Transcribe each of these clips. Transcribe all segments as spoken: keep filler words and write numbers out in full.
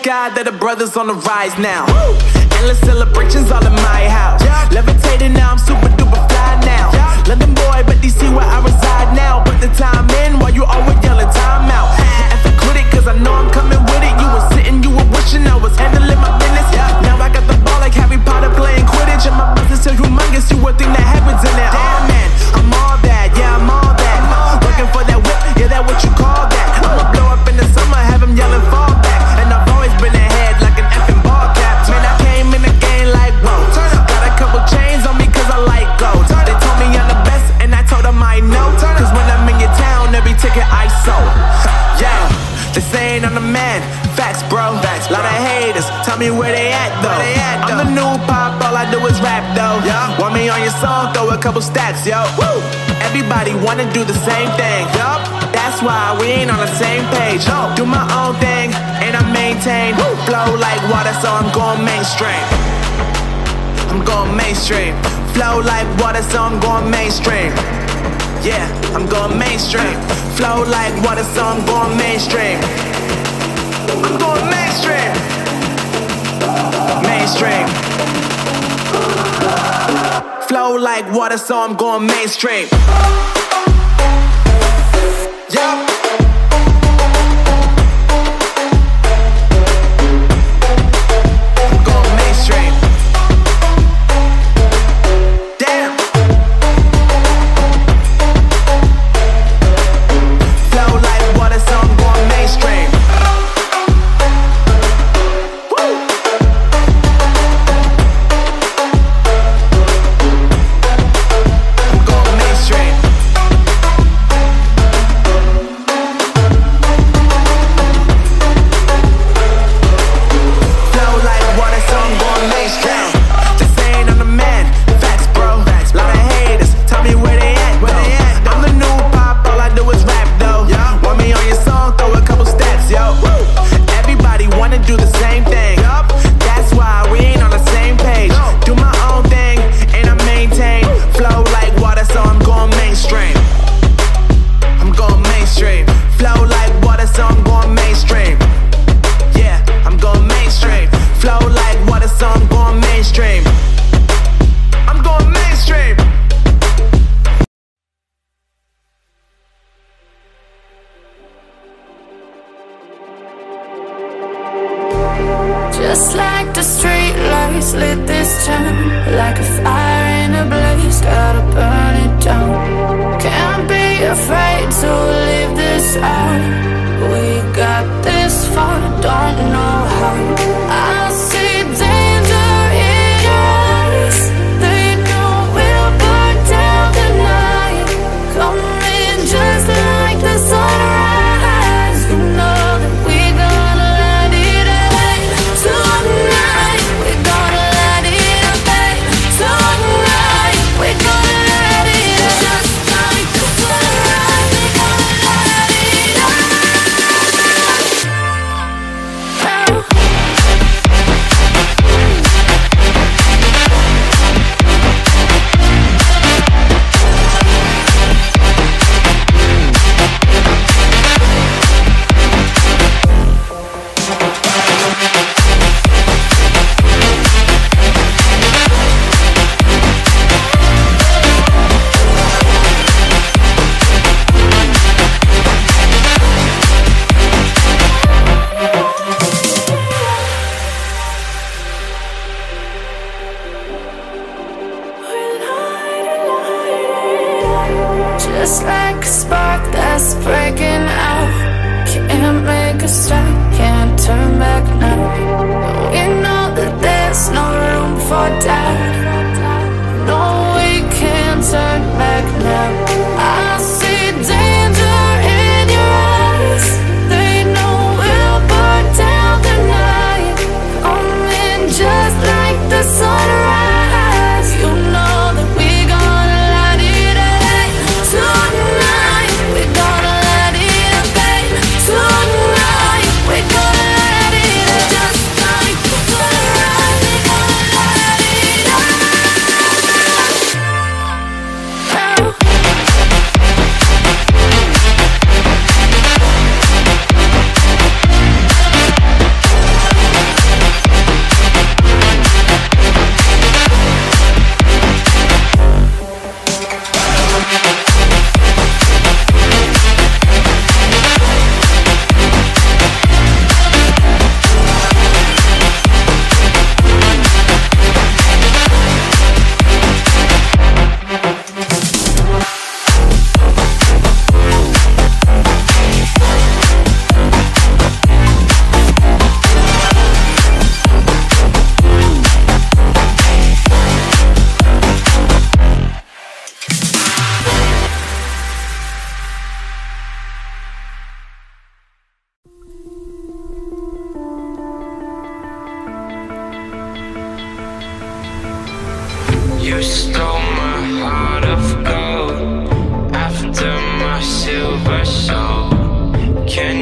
God that the brothers on the rise now. Woo! Endless celebrations all in my house. Yeah. Levitating now, I'm super duper fly now. Yeah. London boy, but D C where I reside now. Put the time in while you always yelling time out. And for quit it, cause I know I'm coming with it. You were sitting, you were wishing I was handling my business. Yeah. Now I got the ball like Harry Potter playing Quidditch. And my business is humongous, you would think that happens in there. Oh man, I'm all that, yeah, I'm all that. Working for that whip, yeah, that what you call that. I'ma blow up in the summer, have them yelling fall back. And I've always been ahead like an effing ball cap. Man, I came in the game like, whoa. Got a couple chains on me cause I like gold. They told me I'm the best and I told them I know. Cause when I'm in your town, every ticket I sold. Yeah, they saying I'm the man. Facts, bro. Facts, lot of haters. Tell me where they at though. They at, though. I'm the new pop, all I do is rap though. Yeah. Want me on your song, throw a couple stacks, yo. Woo. Everybody wanna do the same thing. Yup. That's why we ain't on the same page. No. Do my own thing and I maintain. Woo. Flow like water, so I'm going mainstream. I'm going mainstream. Flow like water, so I'm going mainstream. Yeah, I'm going mainstream. Flow like water, so I'm going mainstream. I'm going mainstream. Mainstream. Flow like water, so I'm going mainstream. Yeah. Just like the street lights lit this town, like a fire in a blaze, gotta burn it down. Can't be afraid to leave this out. We got this far, don't know how. I see danger in your eyes. They know we'll burn down the night. Coming just like the sunrise. You know that we gonna let it out. Tonight, we gonna let it out, babe. Tonight, we gonna let it out. Just like the sunrise, we gonna let it out.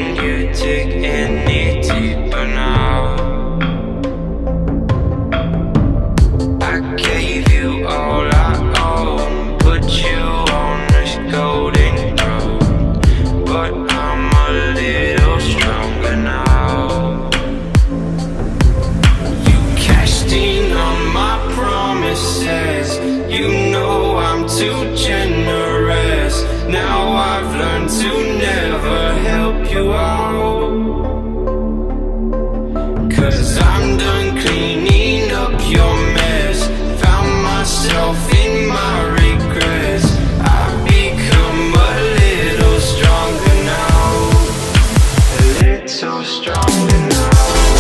Can you dig any deeper now? I gave you all I own, put you on this golden throne, but I'm a little stronger now. You cashed in on my promises, you know I'm too generous. Now I've learned to never help you out, 'cause I'm done cleaning up your mess. Found myself in my regrets. I've become a little stronger now, a little stronger now.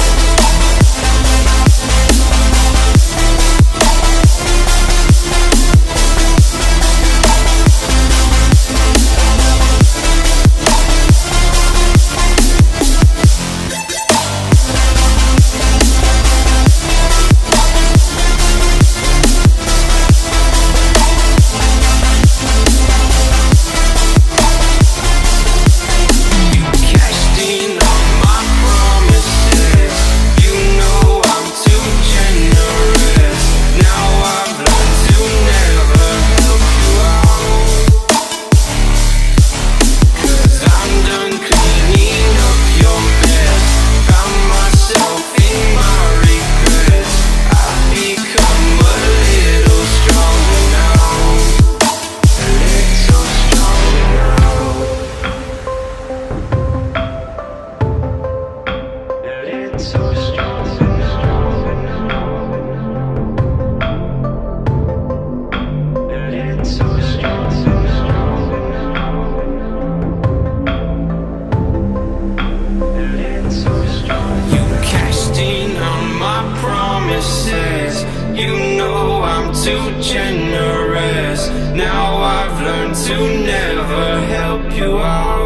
You know I'm too generous. Now I've learned to never help you out.